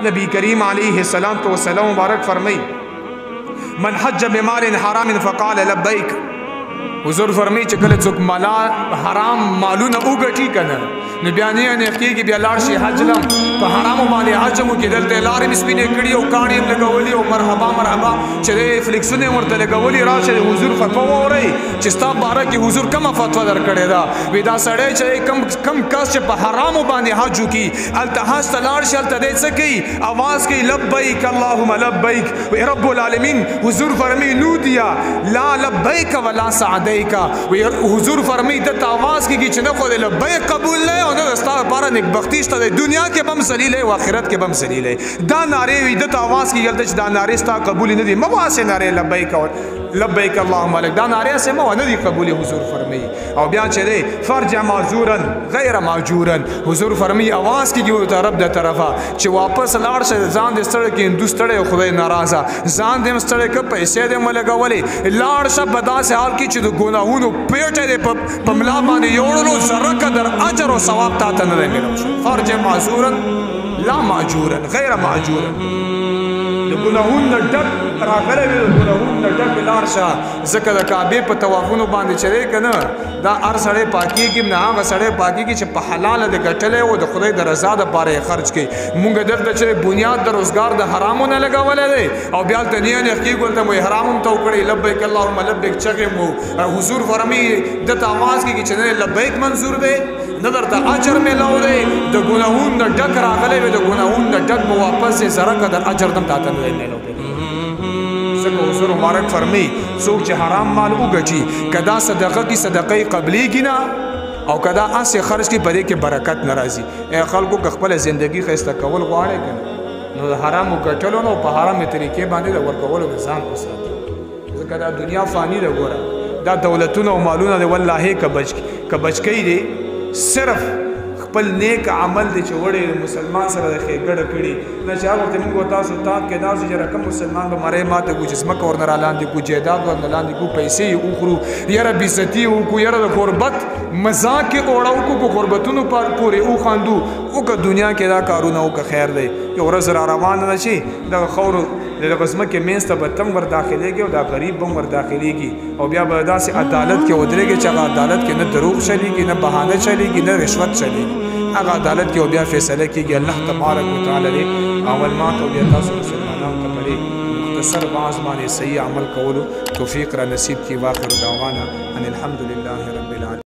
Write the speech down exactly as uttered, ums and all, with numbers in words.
نبی کریم علیہ السلام تو سلام مبارک فرمائی من حج بمال حرام فقال لبیک. حضور فرمائی چې کله څوک مالا حرام مالونه وګټي کنه نو بیا نه نه کېږي بیا لاړ شي حج لم په حرامو باندې حج مو کې دلته لارې مې سپینې کړي او کاڼي یې لګولي او مرحبا مرحبا چې فلیکسونه یې ورته لګولي راشه حضور فتوا واورئ چې ستا باره کې حضور کومه فتوا درکړې ده وی دا سړی چې کم کم کس چې په حرامو باندې حج وکړي هلته حج ته لاړ شي هلته دی څه کوي اواز کوي لبیک اللهم لبیک وی رب العالمین حضور فرمایي نودیا لا لبیک ولا سعدیک وی حضور فرمایي دته اواز کېږي چې نه خو د لبیک قبول نه او نه ستا لپاره نیکبختي شته د دنیا کې به هم ذلیل او آخرت کې به هم ذلیل دا نارې وي دته اواز کېږي هلته چې دا نارې ستا قبول نه دي مه واسې نارې لبیک لبیک اللهم لک دا نارې هسې مه نه دي قبول حضور فرمایي او بیا چې دی فرجع معذورا غیر معجورا حضور فرمایي اواز کېږي ورته رب د طرفه چې واپس لاړ شه ځان دې ستړی کړي هندو ستړی او خدای ناراضه ځان دې هم ستړی کړه پیسې دې هم لګولې لاړ شه په داسې حال کې چې د ګناهونو پیټه دې په ملا باندې یوړلو ذره قدر اجر او ثواب تا ته نه دی میلاو شوی فرجع معذورا لا معجورا غیر معجورا د ګناهونو نه ډک راغلی وي د ګناهونو نه ډک لاړ شه ځکه د کعبې په طوافونو باندې چې دی که نه دا هر سړی پاکېږي نه هغه سړی پاکېږي چې په حلاله د ګټلی او د خدای د رضا دپاره یې خرج کوي مونږ دلته چې بنیاد د روزګار د حرامو نه لګولی دی او بیا هلته نیه نیخ کېږو هلته مو حرام هم ته وکړئ لبیک اللهم لبیک چغې مو حضور فرمایي دته اواز کېږي چې نه لبیک منظور دی نه درته اجر میلاو دی د ګناهونو نه ډک راغلی وي د ګناهونو نه ډک به واپس یې ذره قدر اجر دم تا ته نه دی میلاو ځکه حضور مبارک فرمایي څوک چې حرام مال وګټي که دا صدقه کې صدقه یې قبلیږي نه او که دا هسې خرج کړي په دې کې برکت نه راځي ای خلکو که خپله زندګي ښایسته کول غواړئ که نه نو د حرامو ګټلو نه او په حرامې طریقې باندې د ورکولو نه ځان وساتي ځکه دا دنیا فاني ده ګوره دا دولتونه او مالونه دی والله که بچ که بچکی دی صرف خپل نیک عمل دی چې وړی مسلمان سره د ښېګړه کړي نه چې هغه ورته موږ تاسو تاک کې داسې چې رقم مسلمان به مرۍ ماته کړو چې ځمکه ورنه را لاندې کړو جایداد ورنه لاندې کړو پیسې یې وخورو یاره بېعزتي یې وکړو یاره د غربت مذاق یې اوړه وکړو په غربتونو پورې وخاندو وکړه دنیا کې دا کارونه وکړه خیر دی یو ورځ را روانه ده چې دغه خاورو دغه ځمکې منځ ته به ته هم ور داخلېږي او دا غریب به هم ور داخلېږي او بیا به داسې عدالت کې ودرېږي چې هغه عدالت کې نه دروغ چلېږي نه بهانه چلېږي نه رشوت چلېږي هغه عدالت کې بیا فیصله کېږي الله تبارک وتعالی دې اول ما ته بیا تاسو مسلمانانو ته په دې مختصر بعض باندې صحیح عمل کولو توفیق را نصیب کړي واخر دعوانا ان الحمد لله رب العالمین.